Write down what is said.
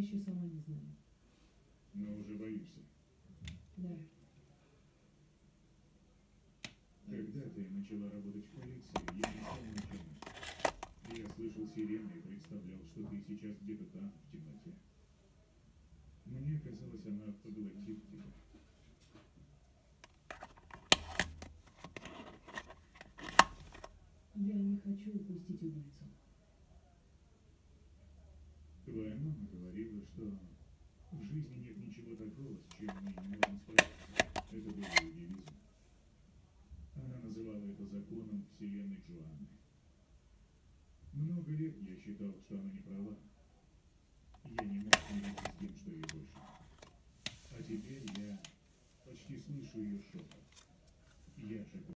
еще сама не знаю. Но уже боишься. Да. Когда ты начала работать в полиции, я не стал начальником. Я слышал сирены и представлял, что ты сейчас где-то там, в темноте. Мне казалось, она поглотит тебя. Я не хочу упустить убийцу. Твоя мама говорила, что в жизни нет ничего такого, с чем мы не можем справиться. Это был ее девиз. Она называла это законом вселенной Джоанны. Много лет я считал, что она не права. Я не мог смириться с тем, что ей больше. А теперь я почти слышу ее шепот. Я же